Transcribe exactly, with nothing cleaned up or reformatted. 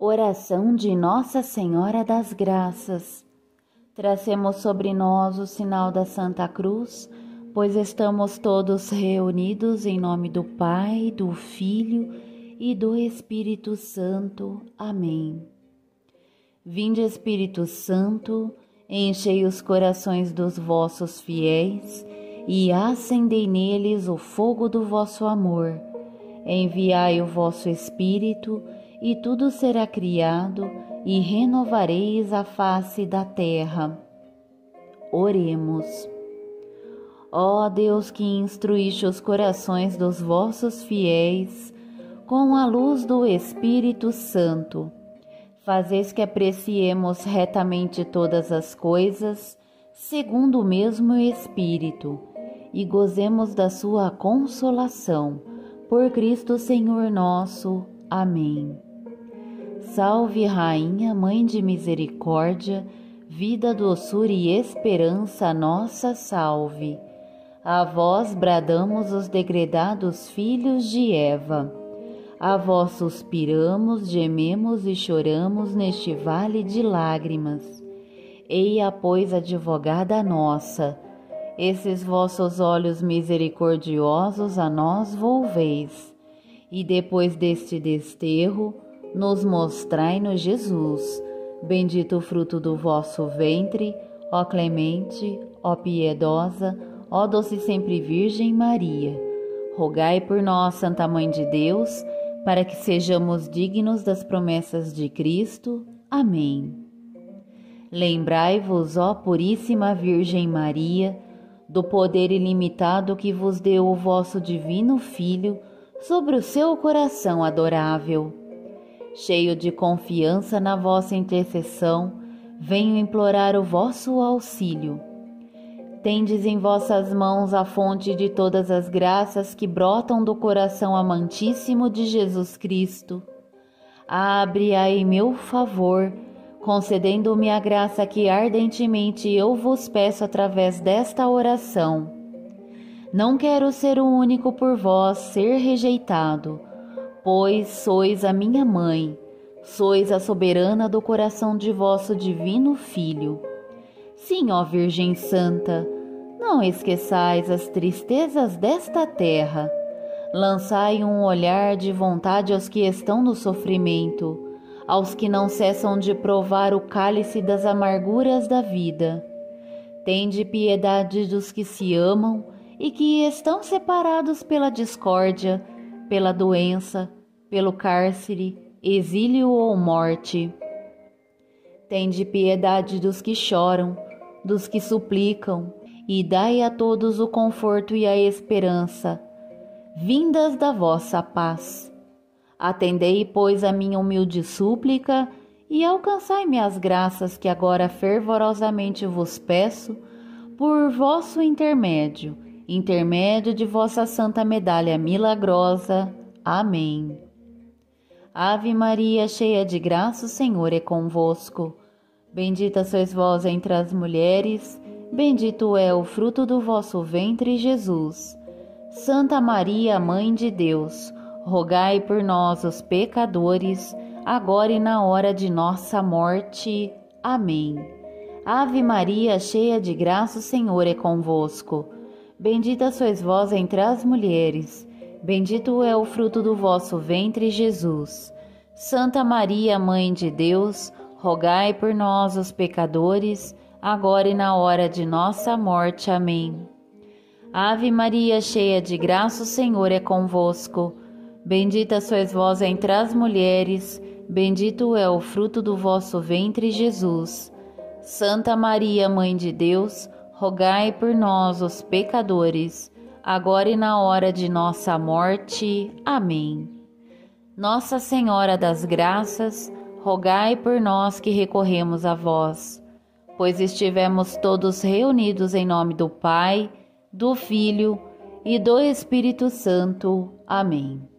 Oração de Nossa Senhora das Graças. Tracemos sobre nós o sinal da Santa Cruz, pois estamos todos reunidos em nome do Pai, do Filho e do Espírito Santo. Amém. Vinde, Espírito Santo, enchei os corações dos vossos fiéis e acendei neles o fogo do vosso amor. Enviai o vosso Espírito, e tudo será criado, e renovareis a face da terra. Oremos. Ó Deus, que instruíste os corações dos vossos fiéis com a luz do Espírito Santo, fazeis que apreciemos retamente todas as coisas, segundo o mesmo Espírito, e gozemos da sua consolação. Por Cristo Senhor nosso. Amém. Salve, Rainha, Mãe de Misericórdia, vida, doçura e esperança, nossa salve. A vós bradamos os degredados filhos de Eva. A vós suspiramos, gememos e choramos neste vale de lágrimas. Eia, pois, advogada nossa, esses vossos olhos misericordiosos a nós volveis, e depois deste desterro, nos mostrai-nos Jesus, bendito o fruto do vosso ventre, ó clemente, ó piedosa, ó doce sempre Virgem Maria. Rogai por nós, Santa Mãe de Deus, para que sejamos dignos das promessas de Cristo. Amém. Lembrai-vos, ó Puríssima Virgem Maria, do poder ilimitado que vos deu o vosso divino Filho sobre o seu coração adorável. Cheio de confiança na vossa intercessão, venho implorar o vosso auxílio. Tendes em vossas mãos a fonte de todas as graças que brotam do coração amantíssimo de Jesus Cristo. Abre-a em meu favor, concedendo-me a graça que ardentemente eu vos peço através desta oração. Não quero ser o único por vós ser rejeitado, pois sois a minha mãe, sois a soberana do coração de vosso divino Filho. Sim, ó Virgem Santa, não esqueçais as tristezas desta terra. Lançai um olhar de vontade aos que estão no sofrimento, aos que não cessam de provar o cálice das amarguras da vida. Tende piedade dos que se amam e que estão separados pela discórdia, pela doença, pelo cárcere, exílio ou morte. Tende piedade dos que choram, dos que suplicam, e dai a todos o conforto e a esperança, vindas da vossa paz. Atendei, pois, a minha humilde súplica, e alcançai-me as graças que agora fervorosamente vos peço, por vosso intermédio, intermédio de vossa santa medalha milagrosa. Amém. Ave Maria, cheia de graça, o Senhor é convosco. Bendita sois vós entre as mulheres, bendito é o fruto do vosso ventre, Jesus. Santa Maria, Mãe de Deus, rogai por nós, os pecadores, agora e na hora de nossa morte. Amém. Ave Maria, cheia de graça, o Senhor é convosco. Bendita sois vós entre as mulheres, bendito é o fruto do vosso ventre, Jesus. Santa Maria, Mãe de Deus, rogai por nós, os pecadores, agora e na hora de nossa morte. Amém. Ave Maria, cheia de graça, o Senhor é convosco. Bendita sois vós entre as mulheres, bendito é o fruto do vosso ventre, Jesus. Santa Maria, Mãe de Deus, rogai por nós, os pecadores, agora e na hora de nossa morte. Amém. Nossa Senhora das Graças, rogai por nós que recorremos a vós, pois estivemos todos reunidos em nome do Pai, do Filho e do Espírito Santo. Amém.